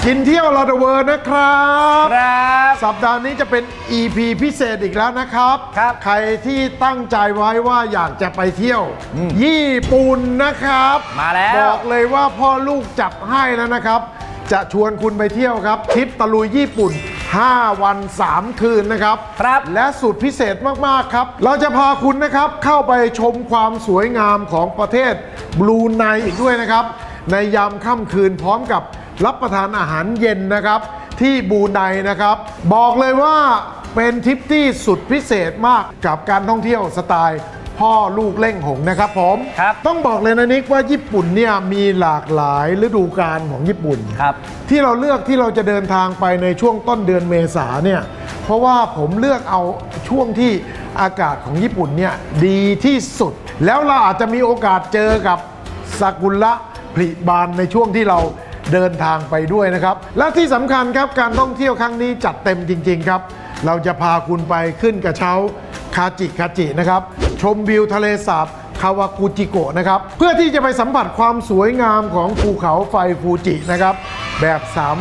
กินเที่ยวลอเดเวิร์นะครับสัปดาห์นี้จะเป็น EP พิเศษอีกแล้วนะครับใครที่ตั้งใจไว้ว่าอยากจะไปเที่ยวญี่ปุ่นนะครับมาแล้วบอกเลยว่าพ่อลูกจับให้แล้วนะครับจะชวนคุณไปเที่ยวครับทริปตะลุยญี่ปุ่น5 วัน 3 คืนนะครับและสุดพิเศษมากๆครับเราจะพาคุณนะครับเข้าไปชมความสวยงามของประเทศบรูไนอีกด้วยนะครับในยามค่ำคืนพร้อมกับรับประทานอาหารเย็นนะครับที่บรูไนนะครับบอกเลยว่าเป็นทริปที่สุดพิเศษมากกับการท่องเที่ยวสไตล์พ่อลูกเล่งหงนะครับผมต้องบอกเลยนะนิกว่าญี่ปุ่นเนี่ยมีหลากหลายฤดูกาลของญี่ปุ่นที่เราเลือกที่เราจะเดินทางไปในช่วงต้นเดือนเมษาเนี่ยเพราะว่าผมเลือกเอาช่วงที่อากาศของญี่ปุ่นเนี่ยดีที่สุดแล้วเราอาจจะมีโอกาสเจอกับซากุระผลิบานในช่วงที่เราเดินทางไปด้วยนะครับและที่สำคัญครับการท่องเที่ยวครั้งนี้จัดเต็มจริงๆครับเราจะพาคุณไปขึ้นกระเช้าคาจินะครับชมวิวทะเลสาบคาวากุจิโกะนะครับเพื่อที่จะไปสัมผัสความสวยงามของภูเขาไฟฟูจินะครับแบบ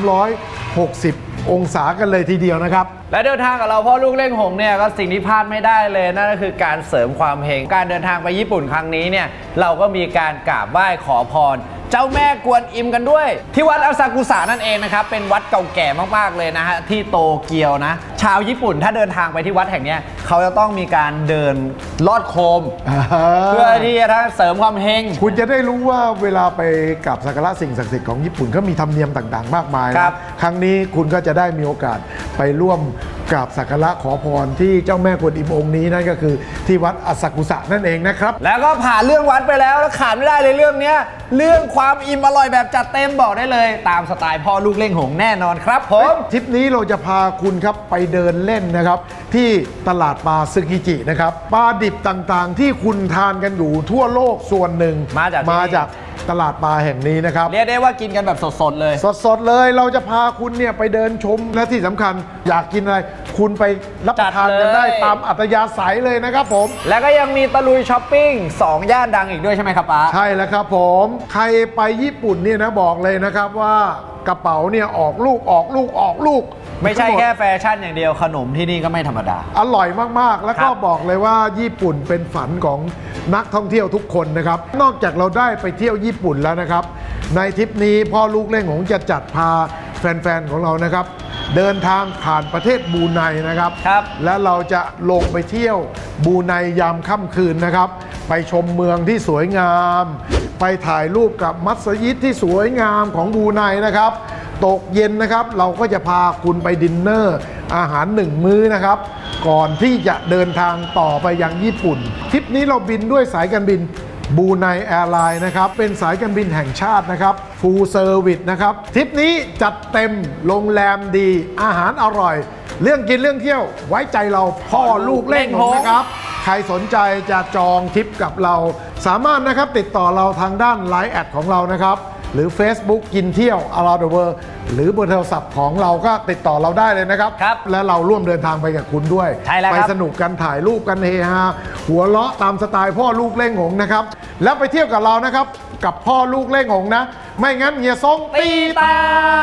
360 องศากันเลยทีเดียวนะครับและเดินทางกับเราพ่อลูกเล่งหงเนี่ยก็สิ่งที่พลาดไม่ได้เลยนั่นก็คือการเสริมความเฮงการเดินทางไปญี่ปุ่นครั้งนี้เนี่ยเราก็มีการกราบไหว้ขอพรเจ้าแม่กวนอิมกันด้วยที่วัดอาซากุสะนั่นเองนะครับเป็นวัดเก่าแก่มากๆเลยนะฮะที่โตเกียวนะชาวญี่ปุ่นถ้าเดินทางไปที่วัดแห่งนี้เขาจะต้องมีการเดินลอดโคมเพื่อที่จะเสริมความเฮงคุณจะได้รู้ว่าเวลาไปกราบสักการะสิ่งศักดิ์สิทธิ์ของญี่ปุ่นเขามีธรรมเนียมต่างๆมากมายครั้งนี้คุณก็จะได้มีโอกาสไปร่วมกราบสักการะขอพรที่เจ้าแม่กวนอิมองค์นี้นั่นก็คือที่วัดอาซากุสะนั่นเองนะครับแล้วก็ผ่านเรื่องวัดไปแล้วขาดไม่ได้เลยเรื่องนี้เรื่องความอิ่มอร่อยแบบจัดเต็มบอกได้เลยตามสไตล์พ่อลูกเล่งหงแน่นอนครับผมทริปนี้เราจะพาคุณครับไปเดินเล่นนะครับที่ตลาดปลาซึกิจินะครับปลาดิบต่างๆที่คุณทานกันอยู่ทั่วโลกส่วนหนึ่งมาจากตลาดปลาแห่งนี้นะครับเรียกได้ว่ากินกันแบบสดๆเลยสดๆเลยเราจะพาคุณเนี่ยไปเดินชมและที่สำคัญอยากกินอะไรคุณไปรับประทานกันได้ตามอัธยาศัยเลยนะครับผมแล้วก็ยังมีตะลุยช้อปปิ้ง2 ย่านดังอีกด้วยใช่ไหมครับป้าใช่แล้วครับผมใครไปญี่ปุ่นเนี่ยนะบอกเลยนะครับว่ากระเป๋าเนี่ยออกลูกไม่ใช่แค่แฟชั่นอย่างเดียวขนมที่นี่ก็ไม่ธรรมดาอร่อยมากๆแล้วก็บอกเลยว่าญี่ปุ่นเป็นฝันของนักท่องเที่ยวทุกคนนะครับนอกจากเราได้ไปเที่ยวญี่ปุ่นแล้วนะครับในทริปนี้พ่อลูกเล่งหงจะจัดพาแฟนๆของเรานะครับเดินทางผ่านประเทศบรูไนนะครับและเราจะลงไปเที่ยวบรูไนยามค่ำคืนนะครับไปชมเมืองที่สวยงามไปถ่ายรูปกับมัสยิดที่สวยงามของบรูไนนะครับตกเย็นนะครับเราก็จะพาคุณไปดินเนอร์อาหาร1 มื้อนะครับก่อนที่จะเดินทางต่อไปยังญี่ปุ่นทริปนี้เราบินด้วยสายการบินบรูไนแอร์ไลน์นะครับเป็นสายการบินแห่งชาตินะครับฟูลเซอร์วิสนะครับทริปนี้จัดเต็มโรงแรมดีอาหารอร่อยเรื่องกินเรื่องเที่ยวไว้ใจเราพ่อลูกเล่งหงนะครับใครสนใจจะจองทริปกับเราสามารถนะครับติดต่อเราทางด้าน LINE แอดของเรานะครับหรือ Facebook กินเที่ยว Around the World หรือเบอร์โทรศัพท์ของเราก็ติดต่อเราได้เลยนะครับและเราร่วมเดินทางไปกับคุณด้วยไปสนุกกันถ่ายรูปกันเฮฮาหัวเราะตามสไตล์พ่อลูกเล่งหงนะครับแล้วไปเที่ยวกับเรานะครับกับพ่อลูกเล่งหงนะไม่งั้นเฮียซงตีตา